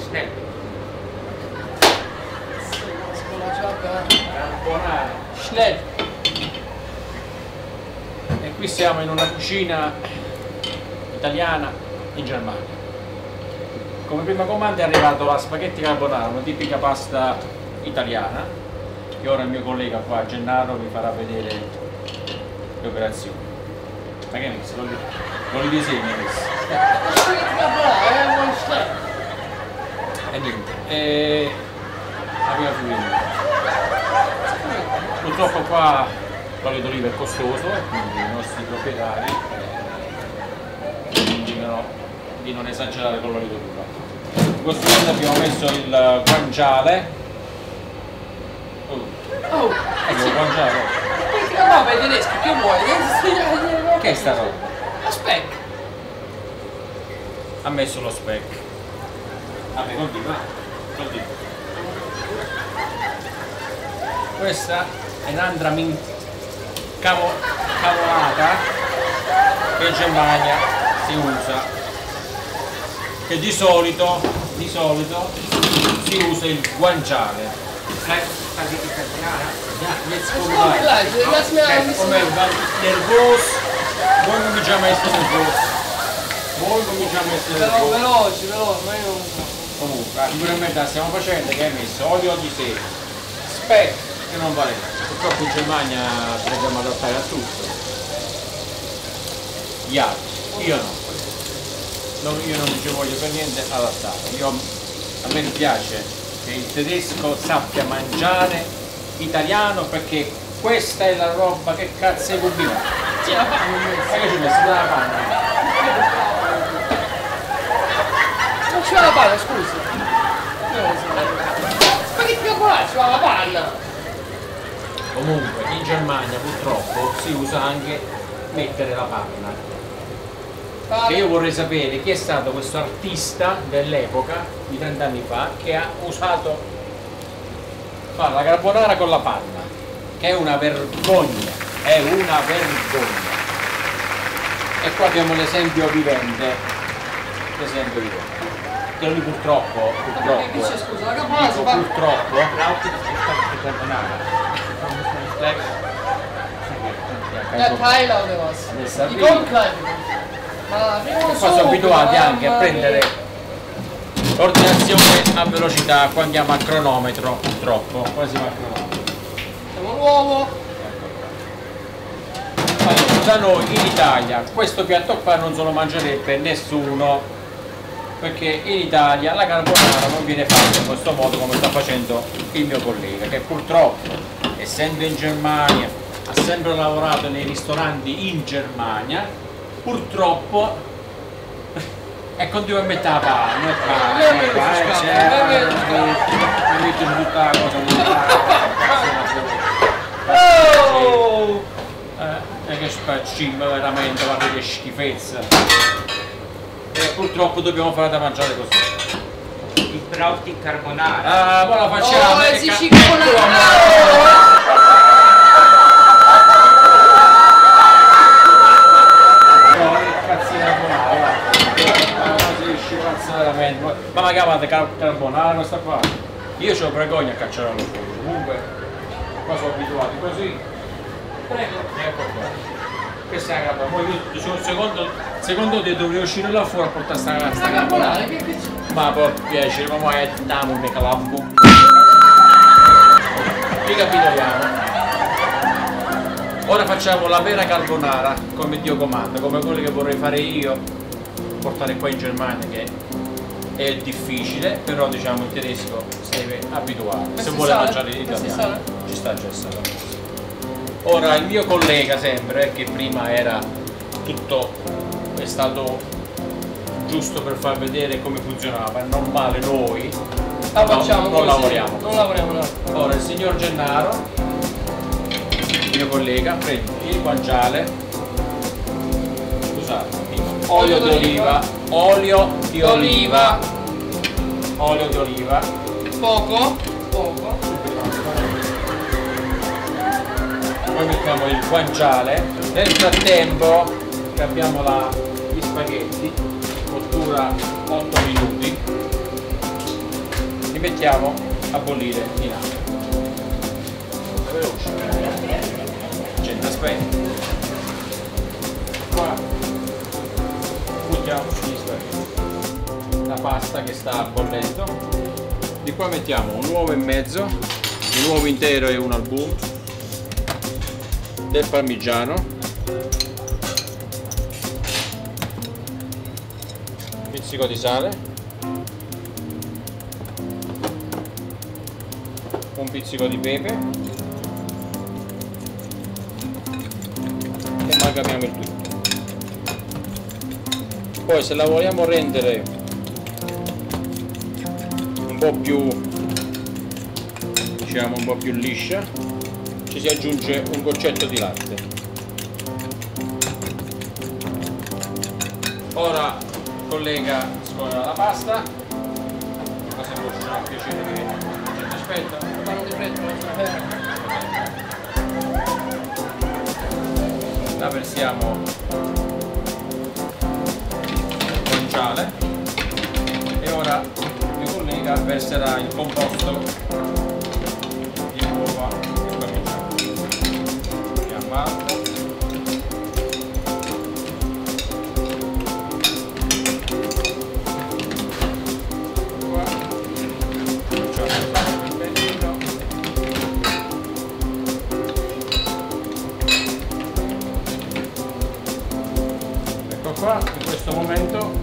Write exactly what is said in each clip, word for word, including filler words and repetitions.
Schnell. Carbonara. Schnell. E qui siamo in una cucina italiana in Germania. Come prima comanda è arrivato la spaghetti carbonara, una tipica pasta italiana, che ora il mio collega qua, Gennaro, vi farà vedere le operazioni. Ma che hai messo? Non li disegni hai messo? E niente, e... la prima figurina. Purtroppo qua l'olio d'oliva è costoso e quindi i nostri proprietari eh, indicano di non esagerare con l'olio d'oliva. In questo momento abbiamo messo il guanciale. Oh, Oh, ecco il guanciale. perché la mamma è tedesca, che vuoi? Che è sta roba? Aspetta. Ha messo lo speck. Vabbè, continua. Continua. Questa è un'altra min cavo cavolata che in Germania si usa. Che di solito, di solito si usa il guanciale. Spaghetti carbonara? Ja, jetzt Oh, kommen wir. gleich, lass mir ein bisschen. Come nervoso, voi cominciamo a essere nervosi. Voi cominciamo a essere Però nervosi. veloce, veloce, ma io non so. Comunque, sicuramente la stiamo facendo che hai messo olio di semi, speck che non vale. Purtroppo in Germania ci dobbiamo adattare a tutto. Gli altri, io no. Non, io non ci voglio per niente adattare. Io, a me piace che il tedesco sappia mangiare italiano perché questa è la roba che cazzo è combinata. Sì, la fanno. Ma che ci messo dalla panna? Non c'è la panna, scusa. Io non so. Spaghetti carbonara, c'è la panna. Comunque in Germania purtroppo si usa anche mettere la panna. E io vorrei sapere chi è stato questo artista dell'epoca, di trent'anni fa, che ha usato fare la carbonara con la panna, che è una vergogna, è una vergogna. E qua abbiamo l'esempio vivente, l'esempio vivente. Che lui purtroppo, purtroppo, Che dice, scusa, la carbonara si dico fa... purtroppo, Brauche di spaghetti carbonara. Ja, Tyler oder was? Adesso Die arriva. Goldkleidung. Ma prima Qua sono abituati anche a prendere l'ordinazione a velocità, qua andiamo a cronometro, purtroppo, qua siamo a cronometro. Siamo l'uovo. Allora, da noi in Italia questo piatto qua non se lo mangerebbe nessuno, perché in Italia la carbonara non viene fatta in questo modo come sta facendo il mio collega, che purtroppo, essendo in Germania, ha sempre lavorato nei ristoranti in Germania, purtroppo e continua a mettere la panna, e panna, e qua, e c'è, mi metto in tutta la cosa, Oh! eh, e che spaccino veramente, guarda che schifezza. E purtroppo dobbiamo fare da mangiare così. Il brauche carbonara. Ah, poi la facciamo. Oh, e si ca- ci con la... Ma ma chiamate car carbonara questa qua? Io c'ho vergogna a cacciare allo fuoco, comunque qua sono abituati così. Prego, ecco qua. Questa è la carbonara, poi io sono secondo, secondo te dovrei uscire là fuori a portare sta, sta La carbonara, che che c'è? ma per piacere, ma è damo un mecalambu. Ricapitoliamo. Ora facciamo la vera carbonara come Dio comanda, come quello che vorrei fare io, portare qua in Germania, che è difficile, però diciamo il tedesco si deve abituare. Se vuole sale? mangiare Questo l'italiano, sale? ci sta già stato. Ora il mio collega sempre, che prima era tutto, è stato giusto per far vedere come funzionava, è normale noi La no, facciamo non così. lavoriamo. Non lavoriamo, no. Ora il signor Gennaro, il mio collega, prende il guanciale, scusate, olio di oliva, olio di oliva, olio di oliva, Poco, poco. poi mettiamo il guanciale. Nel frattempo che abbiamo la, gli spaghetti, cottura otto minuti, li mettiamo a bollire in acqua. Veloce, gente aspetta. Qua buttiamo gli spaghetti, la pasta che sta bollendo. Di qua mettiamo un uovo e mezzo, un uovo intero e un album, del parmigiano, un pizzico di sale, un pizzico di pepe e amalgamiamo il tutto. Poi se la vogliamo rendere un po' più, diciamo un po' più liscia, ci si aggiunge un goccetto di latte. Ora il collega scorre la pasta, cosa che ci fa piacere che aspetta, Parlo di freddo, la versiamo nel guanciale e ora il mio collega verserà il composto di uova e parmigiano. Fiammato. Qua facciamo il bellino. Ecco qua, in questo momento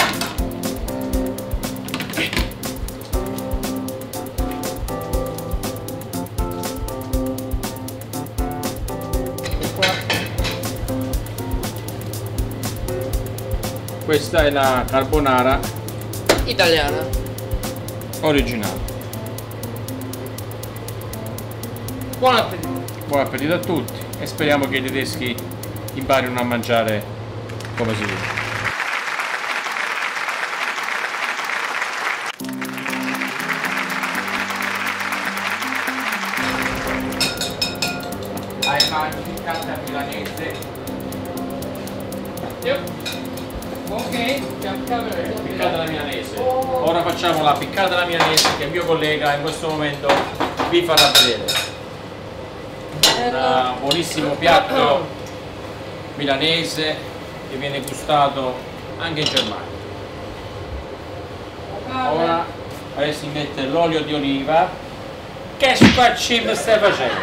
questa è la carbonara italiana. originale. Buon appetito. Buon appetito a tutti e speriamo che i tedeschi imparino a mangiare come si deve. Hai mangi piccata milanese. Yep. Ok, Piccata alla milanese. Ora facciamo la piccata alla milanese che il mio collega in questo momento vi farà vedere. Un buonissimo piatto milanese che viene gustato anche in Germania. Ora adesso mette l'olio di oliva. Che spaccino stai facendo?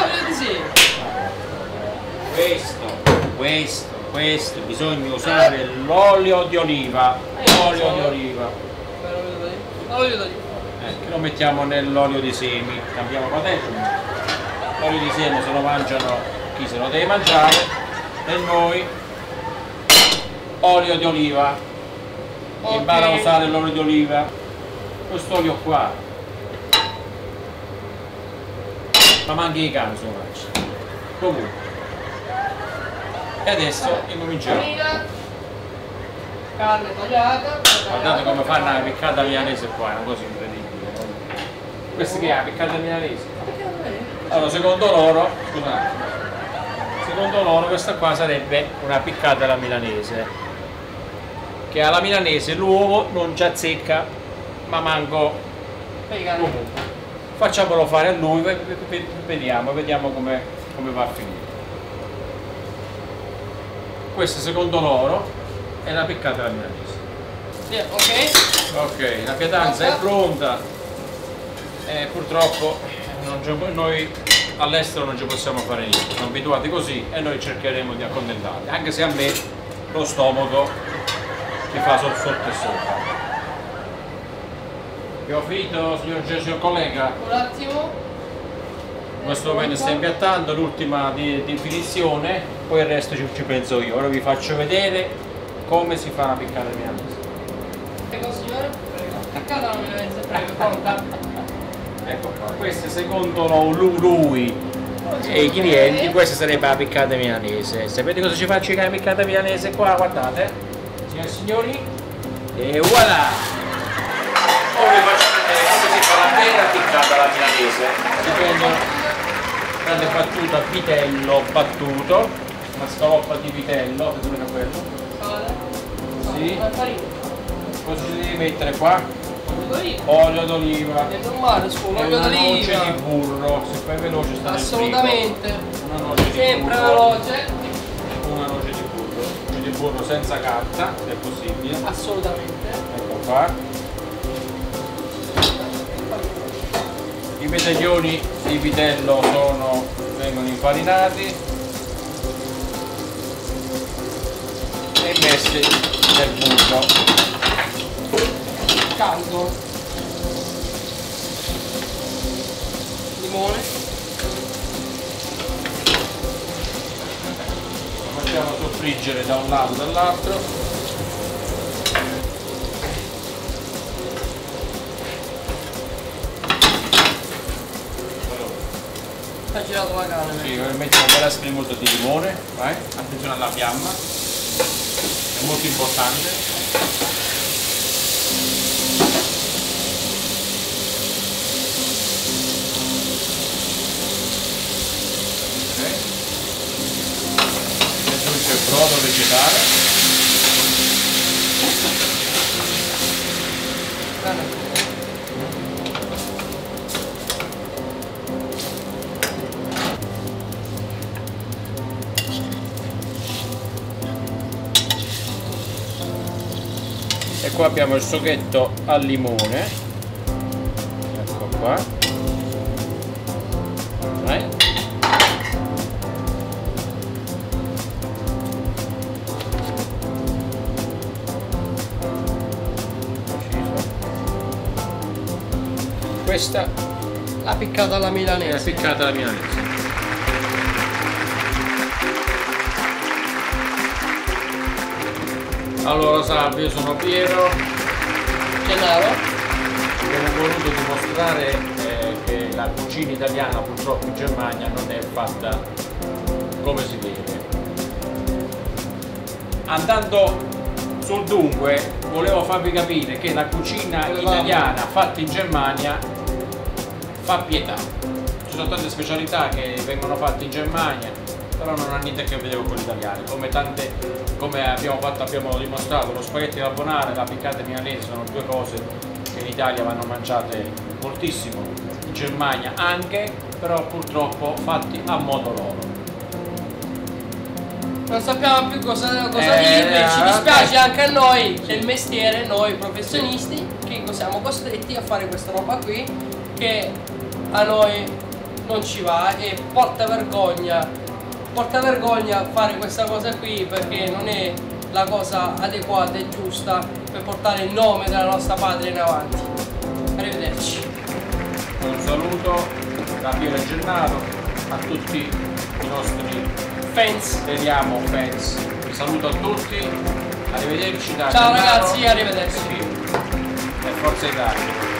Questo, questo, questo, bisogna usare l'olio di oliva. L'olio di oliva. Olio d'oliva. Eh, che lo mettiamo nell'olio di semi. Cambiamo qua dentro. L'olio di semi se lo mangiano chi se lo deve mangiare e noi olio di oliva. Okay. Impara a usare l'olio di oliva. Questo olio qua. Ma manca i cani se lo mangia. Comunque. E adesso incominciamo. Carne tagliata. Guardate come fanno la piccata milanese qua, è una cosa incredibile. Questa che è la piccata milanese? Allora, secondo loro, scusate, secondo loro questa qua sarebbe una piccata alla milanese. Che alla milanese l'uovo non ci azzecca, ma manco comunque. Facciamolo fare a lui, vediamo, vediamo come, come va a finire. Questa secondo loro è la piccata alla milanese. Yeah, ok. Ok, la pietanza è pronta e purtroppo non noi all'estero non ci possiamo fare niente, sono abituati così e noi cercheremo di accontentarli, anche se a me lo stomaco mi fa sotto sotto e sopra. Abbiamo finito, signor, signor collega? Un attimo. In questo momento sta impiattando l'ultima di, di definizione, poi il resto ci, ci penso io. Ora vi faccio vedere come si fa la piccata milanese. Prego signore, prego. Piccata la milanese, prego, porta. Ecco qua, questa secondo lui, lui e i clienti, questa sarebbe la piccata milanese. Sapete cosa ci faccio con la piccata milanese qua? Guardate, signori e signori, e voilà! Ora vi faccio vedere come si fa la vera piccata alla milanese. Si prende grande battuta vitello battuto, una scaloppa di vitello, vedete quello? Sale. Sì. La farina. Cosa ci devi mettere qua? d'oliva. olio d'oliva. È normale, scusa, E olio una noce d'oliva. di burro, se fai veloce sta nel Assolutamente. frigo. Una noce di Sempre burro. veloce. Una noce di burro. Noce di burro senza carta, se è possibile. Assolutamente. Ecco qua. I pedaglioni di vitello sono, vengono infarinati e messi nel burro. Caldo. Limone. Lo facciamo soffriggere da un lato e dall'altro. Ha girato la carne. Sì, mettiamo un bel spremuto di limone, vai, attenzione alla fiamma, è molto importante. Ok. Si aggiunge il brodo vegetale. Bene. E qua abbiamo il sughetto al limone, ecco qua, vai. Questa La piccata alla è la milanese. piccata alla milanese. Allora salve, io sono Piero. Gennaro. Abbiamo voluto dimostrare eh, che la cucina italiana purtroppo in Germania non è fatta come si deve. Andando sul dunque, volevo farvi capire che la cucina italiana fatta in Germania fa pietà. Ci sono tante specialità che vengono fatte in Germania, però non ha niente a che vedere con l'italiano. Come tante, come abbiamo fatto, abbiamo dimostrato, lo spaghetti alla carbonara e la piccata milanese sono due cose che in Italia vanno mangiate moltissimo, in Germania anche, però purtroppo fatti a modo loro. Non sappiamo più cosa, cosa Eh, dirvi, ci eh, dispiace eh. anche a noi del mestiere, noi professionisti, che siamo costretti a fare questa roba qui, che a noi non ci va e porta vergogna, porta vergogna fare questa cosa qui perché non è la cosa adeguata e giusta per portare il nome della nostra patria in avanti. Arrivederci. Un saluto da Piero e Gennaro a tutti i nostri Fans. speriamo fans. Vi saluto a tutti, arrivederci da Ciao Gennaro ragazzi, arrivederci. e Forza Italia.